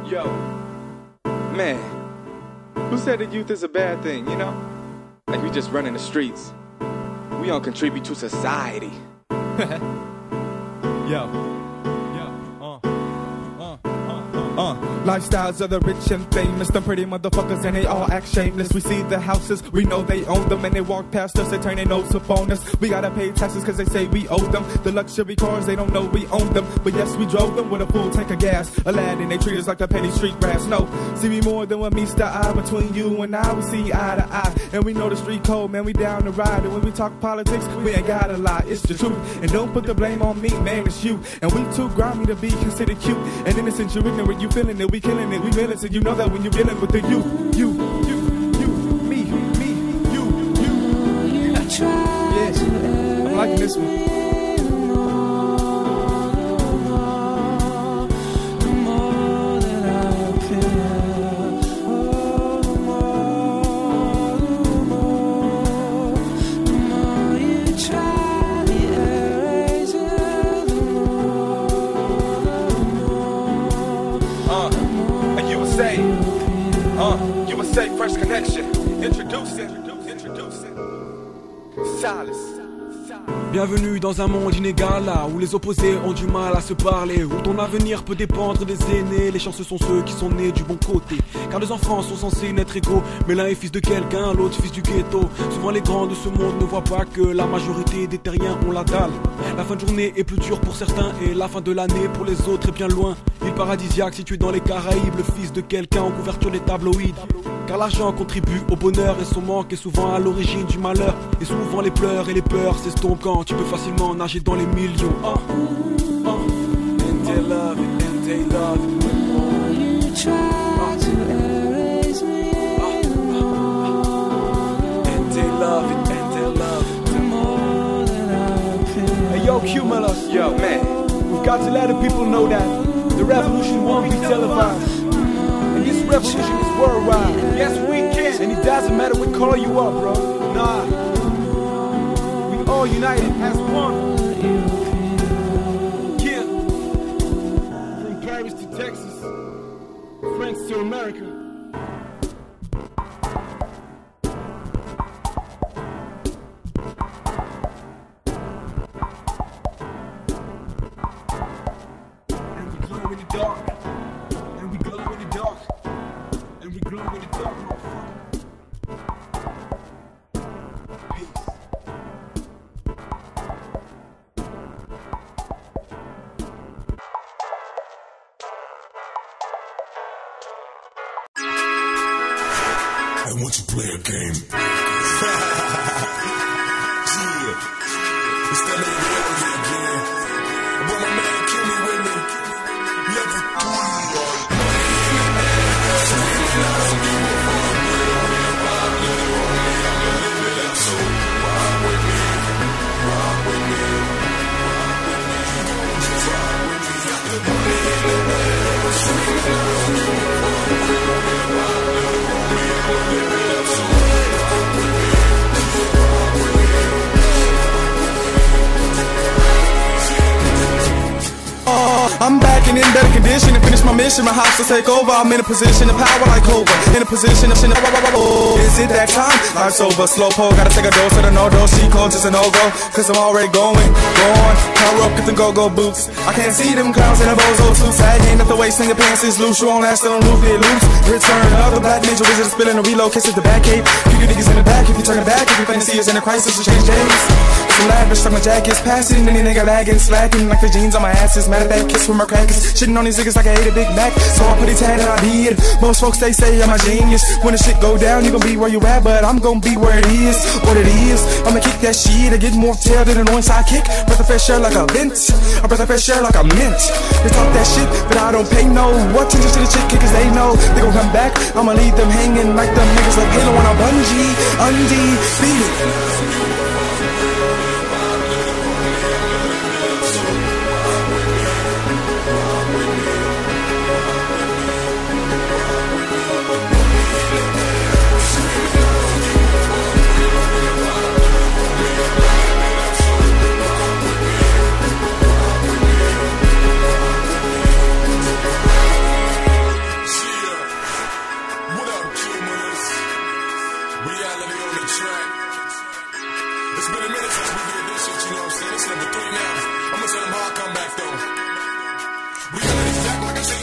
Yo, man, who said that youth is a bad thing, you know? Like we just run in the streets. We don't contribute to society. Lifestyles of the rich and famous, them pretty motherfuckers, and they all act shameless. We see the houses, we know they own them, and they walk past us, they turn their nose up on us. We gotta pay taxes cause they say we owe them. The luxury cars, they don't know we own them, but yes, we drove them with a full tank of gas. Aladdin, they treat us like the petty street grass. No, see me more than what meets the eye. Between you and I, we see eye to eye, and we know the street code, man, we down to ride. And when we talk politics, we ain't gotta lie, it's the truth. And don't put the blame on me, man, it's you. And we too grimy to be considered cute. And innocent, you're ignorant, you feeling it, we killing it, we militant. You know that when you're dealing with the youth, me, you. Yeah, I'm liking this one. USA Fresh Connection, introducing Silas. Bienvenue dans un monde inégal, là où les opposés ont du mal à se parler, où ton avenir peut dépendre des aînés. Les chanceux sont ceux qui sont nés du bon côté, car les enfants sont censés naître égaux, mais l'un est fils de quelqu'un, l'autre fils du ghetto. Souvent les grands de ce monde ne voient pas que la majorité des terriens ont la dalle. La fin de journée est plus dure pour certains, et la fin de l'année pour les autres est bien loin. Île paradisiaque située dans les Caraïbes, le fils de quelqu'un en couverture des tabloïds. Car l'argent contribue au bonheur et son manque est souvent à l'origine du malheur. Et souvent les pleurs et les peurs s'estompent quand tu peux facilement nager dans les millions. And they love it, and they love it. You try to erase me. And they love it, and they love it. The more that I feel. Hey yo, Cumulus. Yo, man, we've got to let the people know that the revolution won't be televised. And this revolution is worldwide. yes we can. And it doesn't matter what color you are, bro. Nah, we all united as one. Yeah. From Paris to Texas, France to America. And we glow in the dark. And we glow in the dark. And we glow in the dark, motherfucker. Peace. I want to play a game. Yeah. It's that little reality again. But my man Kenny with me. Level 3. I'm back and in better condition to finish my mission. My house to take over. I'm in a position of power like Hova. In a position of is it that time? Life's over, slow pole. Gotta take a dose of the no-dose. She calls just a no-go. Cause I'm already going. Power up, get the go-go boots. I can't see them clowns in a bozo suit. Sagging up the waist and your pants is loose. You won't last on the roof, get loose. Return another black ninja wizard spilling a reload. Kisses the back cape. Kick your niggas in the back if you turn it back. If your fantasy is in a crisis, to change days. Some lavish, like my jacket's passing. Any nigga lagging, slacking. Like the jeans on my asses. Matter of fact, kiss with my crackers. Shitting on these niggas like I ate a Big Mac. So I put it tatted, I did. Most folks, they say I'm a genius. When the shit go down, you gon' be where you at. But I'm gon' be where it is, what it is. I'ma kick that shit, I get more tail than an onside kick. Breath of fresh air like a vent. I breath of fresh air like a mint. They talk that shit, but I don't pay no attention to the chick kickers, they know they gon' come back. I'ma leave them hanging like them niggas like Halo on a bungee. Undefeated.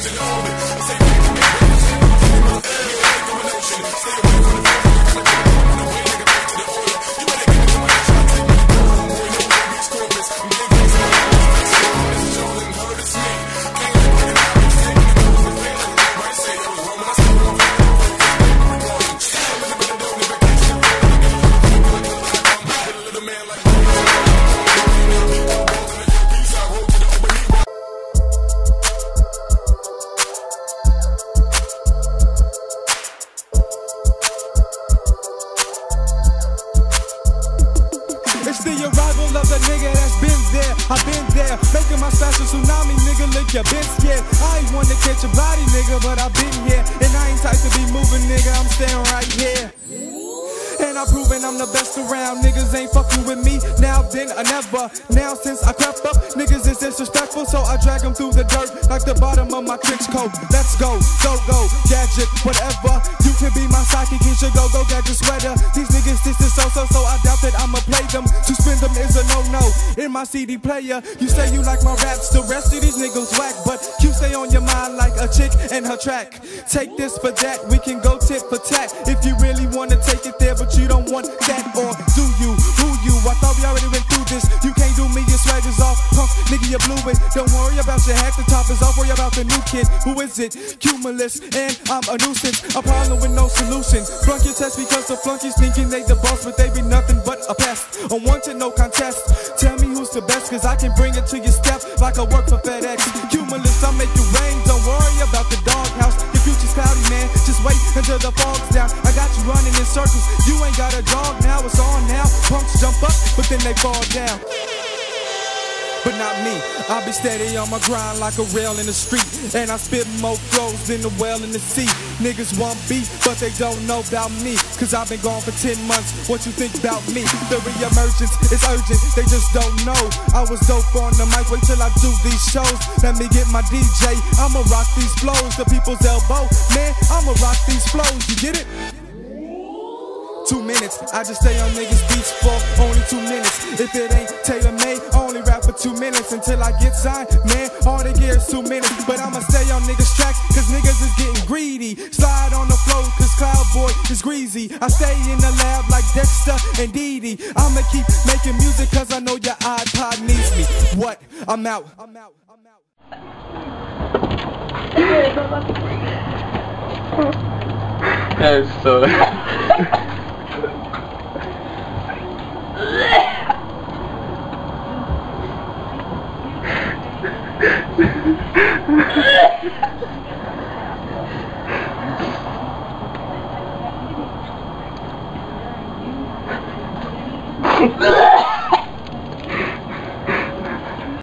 It's the arrival of the nigga that's been there. I've been there, making my special tsunami, nigga. Look, you been scared. I ain't wanna catch a body, nigga, but I've been here. And I ain't type to be moving, nigga. I'm staying right here. And I'm proving I'm the best around. Niggas ain't fucking with me now, then or never. Now since I crept up, niggas is disrespectful, so I drag them through the dirt like the bottom of my trench coat. Let's go, go, gadget, whatever. You can be my sidekick, you should go, gadget sweater. These niggas, this is so I doubt that I'ma play them. To spin them is a no-no. In my CD player, you say you like my raps, the rest of these niggas whack, but you stay on your mind like a chick and her track. Take this for that, we can go tit for tat. If you really wanna take it there, but you don't want that, or do you? Who you? I thought we already went through this. You can't do me, your swag is off. Punk, nigga, you blew it. Don't worry about your hat, the top is off. Worry about the new kid. Who is it? Cumulus, and I'm a nuisance. A problem with no solution. Flunk your test because the flunkies thinking they the boss, but they be nothing but a pest. A one to no contest. Tell me who's the best, cause I can bring it to your step like I work for FedEx. Cumulus, I'll make you rain. Don't worry about the doghouse. Your future's cloudy, man. Just wait until the fog's down. I got you running in circles. You ain't got a dog now, it's on now. Punks jump up, but then they fall down. But not me, I'll be steady on my grind like a rail in the street. And I spit more flows than the well in the sea. Niggas want beef, but they don't know about me. Cause I've been gone for 10 months, what you think about me? The re-emergence is urgent, they just don't know. I was dope on the mic, wait till I do these shows. Let me get my DJ, I'ma rock these flows. The people's elbow, man, I'ma rock these flows, you get it? 2 minutes, I just stay on niggas beats for only 2 minutes. If it ain't tailor-made, I only rap for 2 minutes until I get signed. Man, all they get is 2 minutes, but I'ma stay on niggas' tracks, cause niggas is getting greedy. Slide on the floor, cause Cloud Boy is greasy. I stay in the lab like Dexter and Dee Dee. I'ma keep making music cause I know your iPod needs me. What? I'm out. That's so Ha